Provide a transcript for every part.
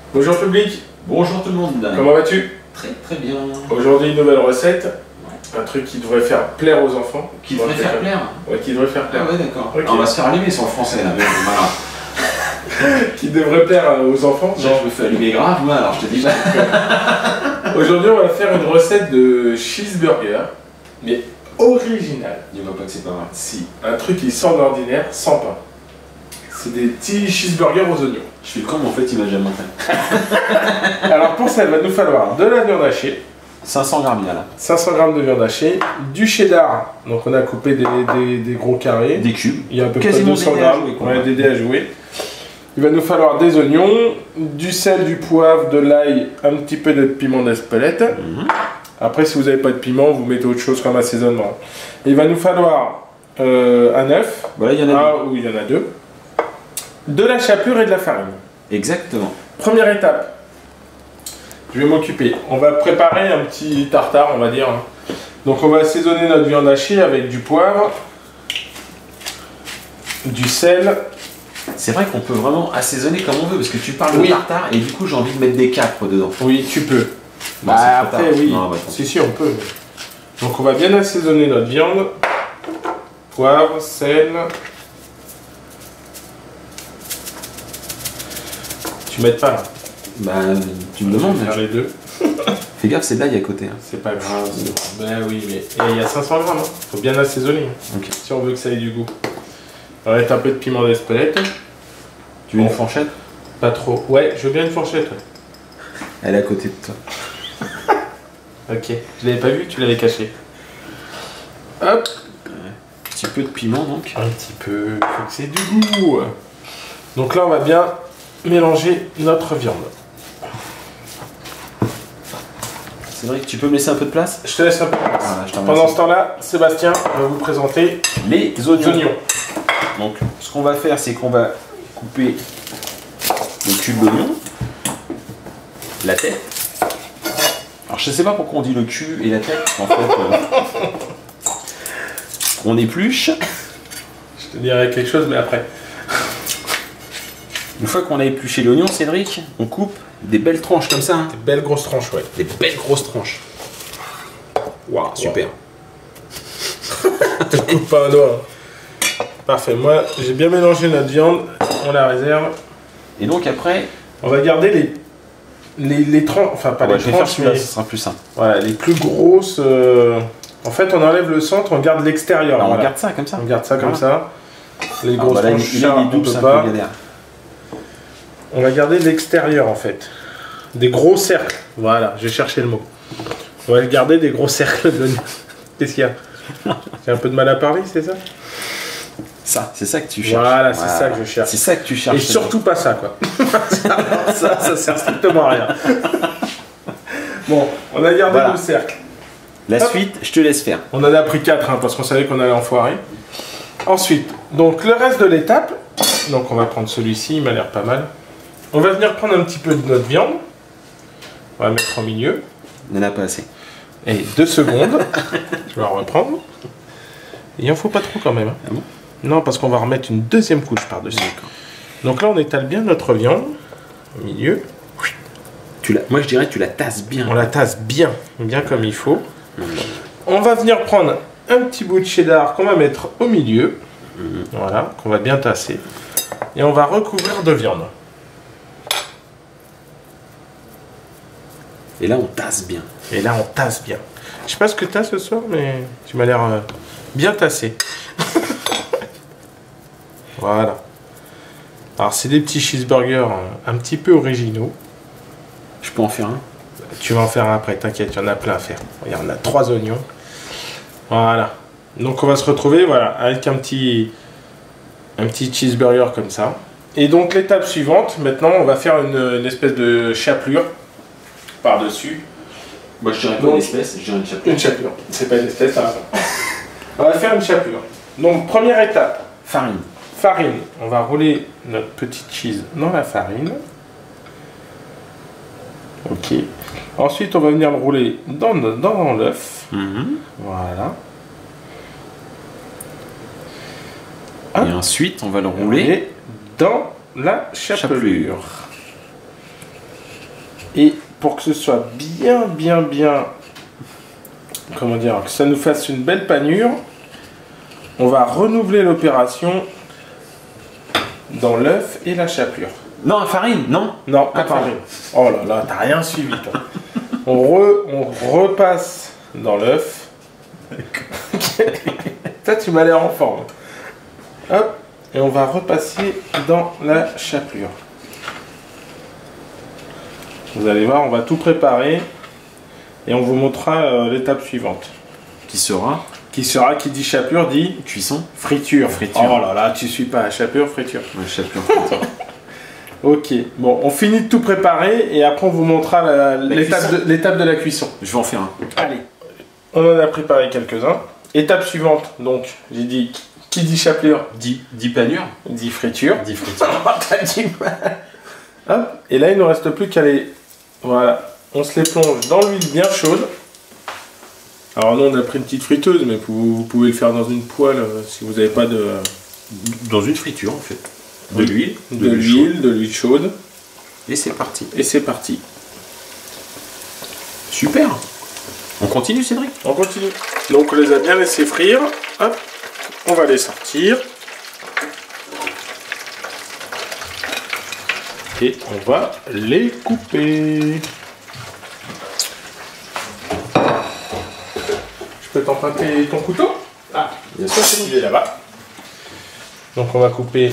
Bonjour public. Bonjour tout le monde. Comment vas-tu? Très bien. Aujourd'hui, une nouvelle recette. Un truc qui devrait faire plaire aux enfants. Qui devrait faire plaire? Ouais, qui devrait faire plaire. Ah ouais, d'accord. Okay. On va se faire allumer sur le français là. Voilà. Qui devrait plaire aux enfants. Déjà, je me fais allumer grave, moi, alors je te dis pas. Aujourd'hui, on va faire une recette de cheeseburger, mais originale. Dis-moi pas que c'est pas vrai. Si, un truc qui sort de l'ordinaire sans pain. C'est des petits cheeseburgers aux oignons. Je suis le con, mais en fait, il m'a jamais montré. Alors pour ça, il va nous falloir de la viande hachée. 500 grammes là. 500 g de viande hachée, du cheddar, donc on a coupé des gros carrés. Des cubes. Il y a à peu près Quasiment 200 grammes, on a des dés à jouer. Il va nous falloir des oignons, du sel, du poivre, de l'ail, un petit peu de piment d'Espelette. Après, si vous n'avez pas de piment, vous mettez autre chose comme assaisonnement. Et il va nous falloir un œuf. Voilà, il y en a deux. Oui, il y en a deux. De la chapelure et de la farine. Exactement. Première étape. Je vais m'occuper. On va préparer un petit tartare, on va dire. Donc on va assaisonner notre viande hachée avec du poivre, du sel. C'est vrai qu'on peut vraiment assaisonner comme on veut, parce que tu parles de tartare et du coup j'ai envie de mettre des capres dedans. Oui, tu peux. Bon, après, oui. Non, si, on peut. Donc on va bien assaisonner notre viande. Poivre, sel. Tu m'aides pas là? Bah, tu me demandes. Faire les deux. Fais gaffe, c'est de l'ail à côté. Hein. C'est pas grave. Ben oui, mais il y a 500 grammes. Faut bien assaisonner. Okay. Si on veut que ça ait du goût. On va mettre un peu de piment d'Espelette. Tu veux une fourchette? Pas trop. Ouais, je veux bien une fourchette. Ouais. Elle est à côté de toi. Ok. Je l'avais pas vu, tu l'avais caché. Hop. Un petit peu de piment donc. Un petit peu. Faut que c'est du goût. Donc là, on va bien mélanger notre viande. C'est vrai que tu peux me laisser un peu de place? Je te laisse un peu de place. Voilà, pendant ce temps-là, Sébastien va vous présenter les oignons. Donc, ce qu'on va faire, c'est qu'on va couper le cube d'oignon, la tête. Alors, je sais pas pourquoi on dit le cul et la tête. En fait, on épluche. Je te dirai quelque chose, mais après. Une fois qu'on a épluché l'oignon, Cédric, on coupe des belles tranches comme ça. Hein. Des belles grosses tranches, ouais. Des belles grosses tranches. Waouh, super. Tu coupes pas un doigt. Parfait. Moi, j'ai bien mélangé notre viande. On la réserve. Et donc après, on va garder les tranches. Enfin, pas les tranches, mais ce sera plus simple. Voilà, les plus grosses. En fait, on enlève le centre, on garde l'extérieur. On garde ça comme ça. On garde ça comme ça. Les grosses tranches, il est double, c'est un peu galère. On va garder l'extérieur en fait. Des gros cercles. Voilà, j'ai cherché le mot. On va garder des gros cercles de... Qu'est-ce qu'il y a? J'ai un peu de mal à parler, c'est ça? Ça, c'est ça que tu cherches. Voilà, c'est ça que je cherche. C'est ça que tu cherches. Et surtout pas ça, quoi. ça sert strictement à rien. Bon, on a gardé nos cercles. La suite, je te laisse faire. On en a pris 4, hein, parce qu'on savait qu'on allait en foirer. Ensuite, donc le reste de l'étape, donc on va prendre celui-ci, il m'a l'air pas mal. On va venir prendre un petit peu de notre viande. On va mettre au milieu. Il n'en a pas assez. Et 2 secondes. Je vais la reprendre. Il en faut pas trop quand même. Hein. Ah bon? Non, parce qu'on va remettre une deuxième couche par-dessus. Donc là, on étale bien notre viande au milieu. Moi, je dirais que tu la tasses bien. On la tasse bien, bien comme il faut. On va venir prendre un petit bout de cheddar qu'on va mettre au milieu. Voilà, qu'on va bien tasser. Et on va recouvrir de viande. Et là, on tasse bien. Et là, on tasse bien. Je sais pas ce que tu as ce soir, mais tu m'as l'air bien tassé. Voilà. Alors, c'est des petits cheeseburgers un petit peu originaux. Je peux en faire un? Tu vas en faire un après, t'inquiète, il y en a plein à faire. Regarde, on a 3 oignons. Voilà. Donc, on va se retrouver voilà, avec un petit cheeseburger comme ça. Et donc, l'étape suivante, maintenant, on va faire une espèce de chapelure par-dessus. Moi, je dirais pas une espèce, je dirais une chapelure. Une chapelure. C'est pas une espèce, t'as raison. On va faire une chapelure. Donc, première étape. Farine. Farine. On va rouler notre petite cheese dans la farine. Ok. Ensuite, on va venir le rouler dans l'œuf. Voilà. Et ensuite, on va le rouler dans la chapelure. Et pour que ce soit bien, comment dire, que ça nous fasse une belle panure, on va renouveler l'opération dans l'œuf et la chapelure. Non, farine, non? Non, pas de farine. Oh là là, t'as rien suivi, toi. on repasse dans l'œuf. Toi, tu m'as l'air en forme. Hop, et on va repasser dans la chapelure. Vous allez voir, on va tout préparer et on vous montrera l'étape suivante. Qui sera? Qui dit chapelure, dit Cuisson? friture. Friture. Oh là là, tu suis pas, chapelure, friture. Ouais, chapelure, friture. Ok, bon, on finit de tout préparer et après on vous montrera l'étape de la cuisson. Je vais en faire un. Allez, on en a préparé quelques-uns. Étape suivante, donc, j'ai dit, qui dit chapelure, dit panure, dit friture. dit friture. T'as dit mal. Hop, et là il ne nous reste plus qu'à les... Voilà, on se les plonge dans l'huile bien chaude. Alors nous on a pris une petite friteuse, mais vous pouvez le faire dans une poêle si vous n'avez pas de... Dans une friture en fait. De l'huile. De l'huile chaude. Et c'est parti. Et c'est parti. Super. On continue, Cédric? On continue. Donc on les a bien laissés frire. Hop, on va les sortir. Et on va les couper. Je peux t'emprunter ton couteau? Ah, bien sûr, il est là-bas. Donc on va couper.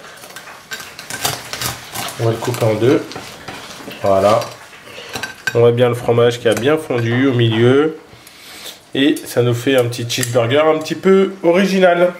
On va le couper en deux. Voilà. On voit bien le fromage qui a bien fondu au milieu. Et ça nous fait un petit cheeseburger un petit peu original.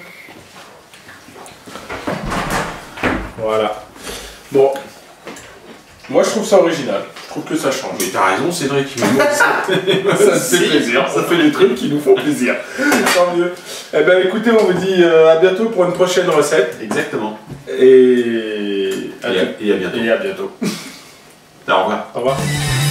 Voilà. Bon. Moi je trouve ça original. Je trouve que ça change. Mais t'as raison, Cédric. Ça me fait plaisir. Ça fait des trucs qui nous font plaisir. Tant mieux. Eh ben écoutez, on vous dit à bientôt pour une prochaine recette. Exactement. Et à bientôt. Et à bientôt. Au revoir. Au revoir. Au revoir.